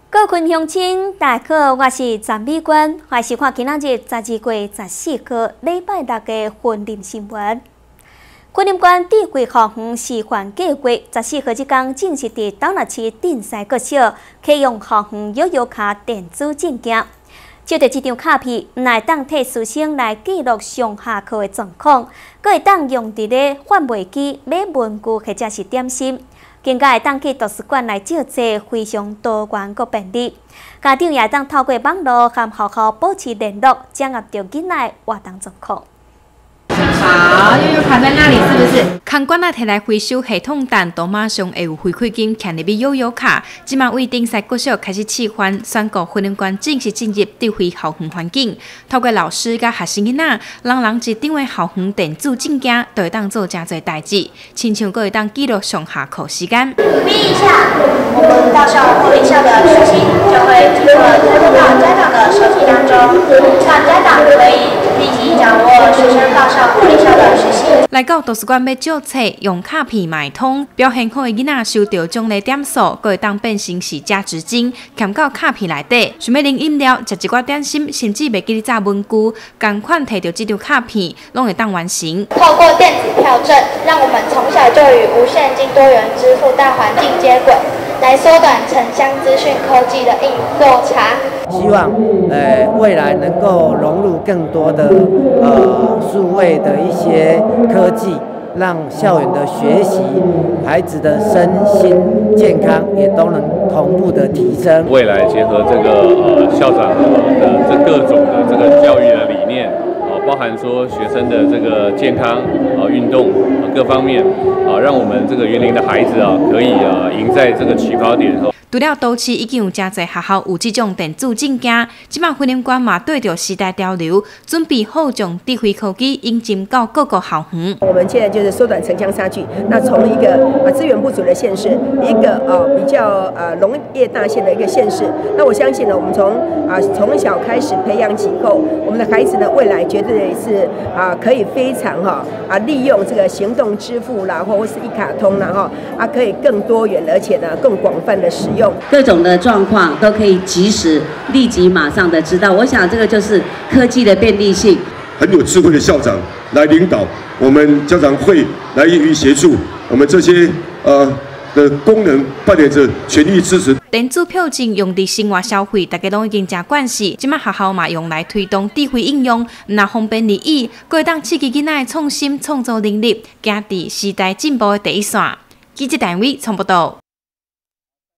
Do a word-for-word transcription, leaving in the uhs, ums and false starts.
各位乡亲，大家好，我是张美娟，欢迎看今仔日十二月十四号礼拜六的婚林新闻。婚林县智慧校园示范计划十四号这天正式伫东乐市镇西国小启用校园悠游卡电子证件。照着这张卡片，唔会当替师生来记录上下课的状况，阁会当用伫咧贩卖机买文具或者是点心。 更加会当去图书馆来借册，非常多元佮便利。家长也会当透过网络和学校保持联络，掌握着囡仔活动状况。 好，悠悠卡在那里是不是？空管啊，摕来回收系统单，都马上会有回馈金嵌入去悠悠卡。即马为顶西国小开始示范，宣告婚林县正式进入智慧校园环境。透过老师甲学生囡仔，人人一张的校园电子证件，都会当做真侪代志，亲像阁会当记录上下课时间。 注意一下，我们到校护理校的学习就会即刻推送到家长的手机当中，让家长可以立即掌握学生到校护理校的学习。 来到图书馆要借册，用卡片买通，表现好的囡仔收到奖励点数，阁会当变成是价值金，嵌到卡片内底。想要啉饮料、食一寡点心，甚至袂记哩炸文具，同款摕到这张卡片，拢会当完成。 透过电子票证，让我们从小就与无现金多元支付大环境接轨，来缩短城乡资讯科技的应用落差。 希望呃未来能够融入更多的呃数位的一些科技，让校园的学习、孩子的身心健康也都能同步的提升。 未来结合这个呃校长的这各种的这个教育的理念，呃包含说学生的这个健康、呃运动、呃、各方面，啊、呃、让我们这个园林的孩子啊可以啊赢在这个起跑点。 除了都市已经有真侪学校有这种电子证件，即马婚林县嘛对着时代潮流，准备好将智慧科技引进到各个校园。 我们现在就是缩短城乡差距，那从一个啊资源不足的县市，一个呃比较呃农业大县的一个县市，那我相信呢，我们从啊从小开始培养起后，我们的孩子呢未来绝对是啊可以非常哈啊利用这个行动支付啦，或者是一卡通啦哈啊可以更多元而且呢更广泛的使用。 各种的状况都可以及时、立即、马上的知道。我想这个就是科技的便利性。 很有智慧的校长来领导我们家长会，来予以协助我们这些呃的功能，扮演着全力支持。 电子票证用伫生活消费，大家拢已经真惯习。即马学校嘛用来推动智慧应用，那方便利益，佫会当刺激囡仔的创新创造能力，行伫时代进步的第一线。记者单位从报道。